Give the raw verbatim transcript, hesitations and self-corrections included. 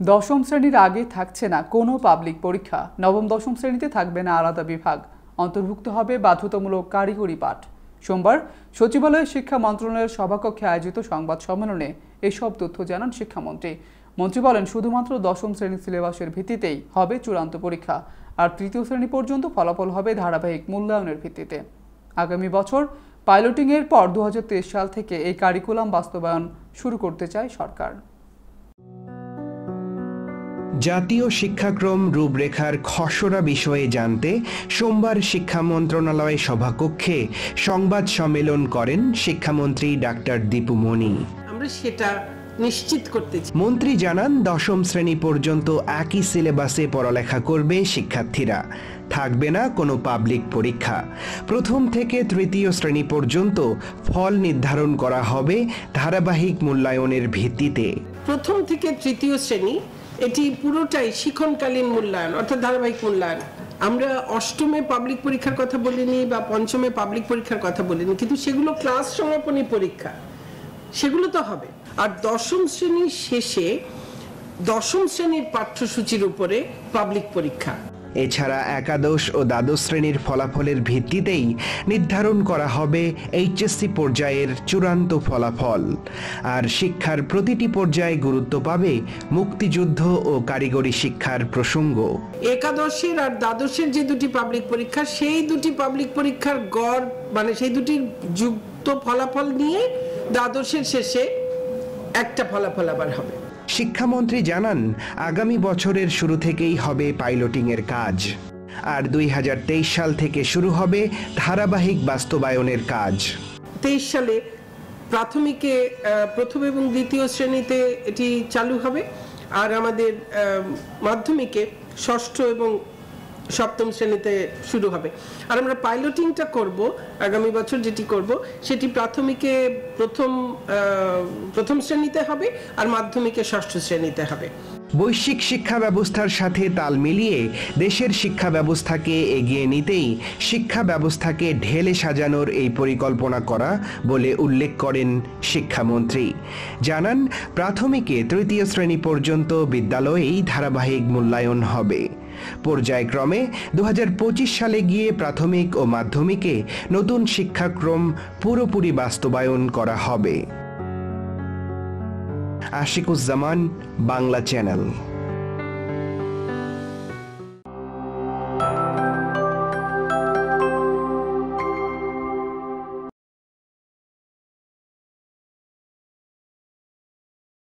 দশম শ্রেণীর আগে থাকছে না কোনো পাবলিক পরীক্ষা। নবম দশম শ্রেণীতে থাকবে না আলাদা বিভাগ, অন্তর্ভুক্ত হবে বাধ্যতামূলক কারিগরি পাঠ। সোমবার সচিবালয়ে শিক্ষা মন্ত্রণালয়ের সভাকক্ষে আয়োজিত সংবাদ সম্মেলনে এসব তথ্য জানান শিক্ষামন্ত্রী। মন্ত্রী বলেন, শুধুমাত্র দশম শ্রেণীর সিলেবাসের ভিত্তিতেই হবে চূড়ান্ত পরীক্ষা, আর তৃতীয় শ্রেণী পর্যন্ত ফলাফল হবে ধারাবাহিক মূল্যায়নের ভিত্তিতে। আগামী বছর পাইলটিং এর পর দু হাজার তেইশ সাল থেকে এই কারিকুলাম বাস্তবায়ন শুরু করতে চায় সরকার। জাতীয় শিক্ষাক্রম রূপরেখার খসড়া বিষয়ে জানতে সোমবার শিক্ষা মন্ত্রণালয় সভাকক্ষে সংবাদ সম্মেলন করেন শিক্ষামন্ত্রী ডাক্তার দীপু মনি। আমরা সেটা নিশ্চিত করতে চাই। মন্ত্রী জানান, দশম শ্রেণী পর্যন্ত একই সিলেবাসে পড়ালেখা করবে শিক্ষার্থীরা, থাকবে না কোনো পাবলিক পরীক্ষা। প্রথম থেকে তৃতীয় শ্রেণী পর্যন্ত ফল নির্ধারণ করা হবে ধারাবাহিক মূল্যায়নের ভিত্তিতে। প্রথম থেকে তৃতীয় শ্রেণী এটি পুরোটাই শিক্ষণকালীন মূল্যায়ন, অর্থাৎ ধারাবাহিক মূল্যায়ন। আমরা অষ্টমে পাবলিক পরীক্ষার কথা বলিনি বা পঞ্চমে পাবলিক পরীক্ষার কথা বলিনি, কিন্তু সেগুলো ক্লাস সমাপনী পরীক্ষা, সেগুলো তো হবে। আর দশম শ্রেণীর শেষে দশম শ্রেণীর পাঠ্যসূচির উপরে পাবলিক পরীক্ষা। এছাড়া একাদশ ও দ্বাদশ শ্রেণীর ফলাফলের ভিত্তিতেই নির্ধারণ করা হবে এইচএসসি পর্যায়ের চূড়ান্ত ফলাফল। আর শিক্ষার প্রতিটি পর্যায়ে গুরুত্ব পাবে মুক্তিযুদ্ধ ও কারিগরি শিক্ষার প্রসঙ্গ। একাদশের আর দ্বাদশের যে দুটি পাবলিক পরীক্ষা, সেই দুটি পাবলিক পরীক্ষার গড় মানে সেই দুটির যুক্ত ফলাফল নিয়ে দ্বাদশের শেষে একটা ফলাফল আবার হবে। শিক্ষামন্ত্রী জানান, আগামী বছরের শুরু থেকেই হবে পাইলটিং এর কাজ, আর দুই হাজার তেইশ সাল থেকে শুরু হবে ধারাবাহিক বাস্তবায়নের কাজ। তেইশ সালে প্রাথমিকে প্রথম এবং দ্বিতীয় শ্রেণীতে এটি চালু হবে, আর আমাদের মাধ্যমিকে ষষ্ঠ এবং সপ্তম শ্রেণীতে শুরু হবে। আর আমরা পাইলটিংটা করব আগামী বছর, যেটি করব সেটি প্রাথমিকে প্রথম প্রথম শ্রেণীতে হবে আর মাধ্যমিকে ষষ্ঠ শ্রেণীতে হবে। বৈশ্বিক শিক্ষা ব্যবস্থার সাথে তাল মিলিয়ে দেশের শিক্ষা ব্যবস্থাকে এগিয়ে নিতেই শিক্ষা ব্যবস্থাকে ঢেলে সাজানোর এই পরিকল্পনা করা বলে উল্লেখ করেন শিক্ষামন্ত্রী। জানান, প্রাথমিকে তৃতীয় শ্রেণী পর্যন্ত বিদ্যালয়েই ধারাবাহিক মূল্যায়ন হবে। পর্যায়ক্রমে দু হাজার পঁচিশ সালে গিয়ে প্রাথমিক ও মাধ্যমিকে নতুন শিক্ষাক্রম পুরোপুরি বাস্তবায়ন করা হবে। আশিকুজ্জামান, বাংলা চ্যানেল।